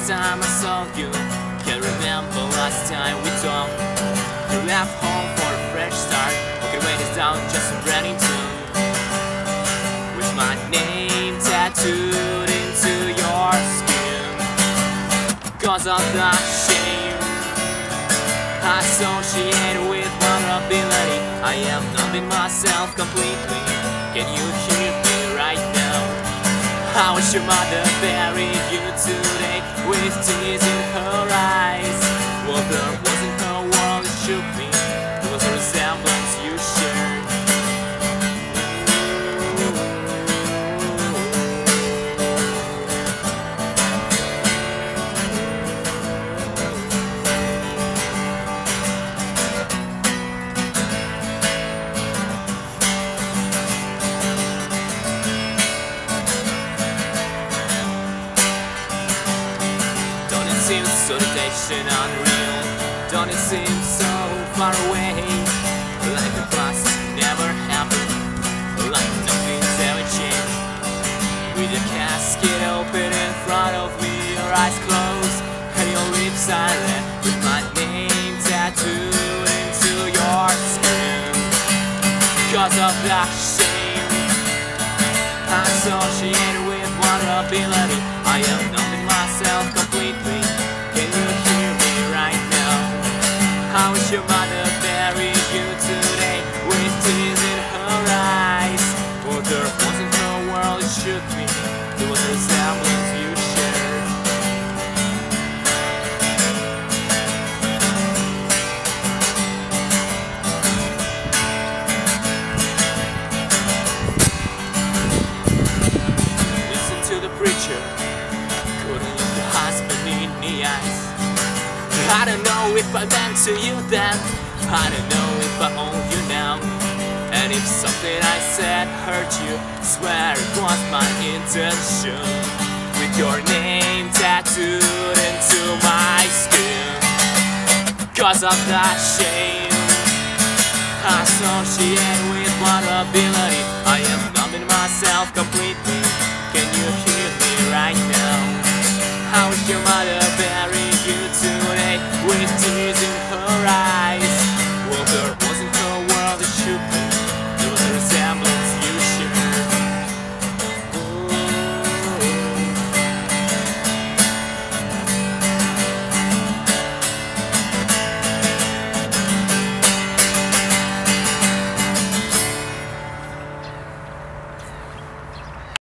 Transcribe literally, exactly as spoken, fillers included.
last time I saw you. Can't remember last time we talked. You left home for a fresh start. Okay, wait, it's down just a brand new tune, with my name tattooed into your skin. Cause of the shame associated with vulnerability, I am numbing myself completely. Can you hear me right now? I wish your mother buried you today with tears in her eyes. Well, there wasn't her world, it shook me. There was a resemblance you shared. Seems so temptation unreal. Don't it seem so far away? Like the past never happened, like nothing's ever changed. With your casket open in front of me, your eyes closed and your lips silent, with my name tattooed into your skin. Cause of that shame associated with vulnerability, I am numbing myself completely. Can you hear me right now? I wish your mother buried you today with tears in her eyes. For there wasn't her world, it shook me. There was a resemblance you shared. Listen to the preacher, couldn't look the husband in the eyes. I don't know if I meant to you then, I don't know if I owe you now. And if something I said hurt you, swear it was my intention. With your name tattooed into my skin. Cause of that shame associated with vulnerability, I am numbing myself completely. Can you hear me right now? I wish your mother